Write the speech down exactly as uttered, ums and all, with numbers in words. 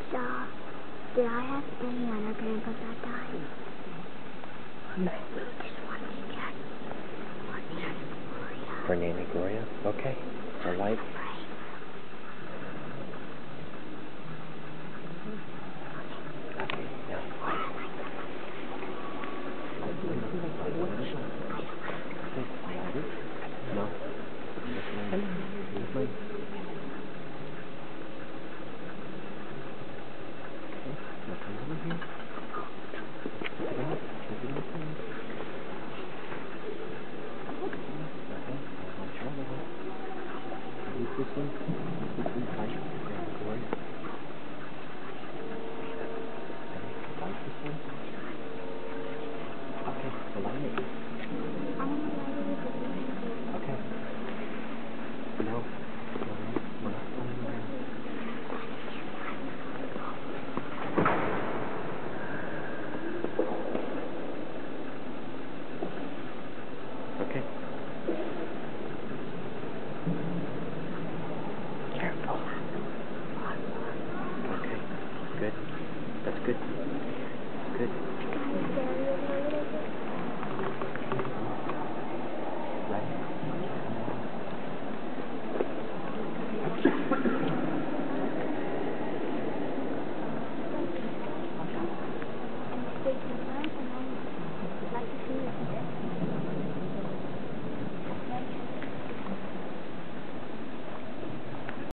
So, did I have any other grandpas that died? No. We just wanted to get for Nanny Gloria. For Nanny Gloria? Okay. Her life.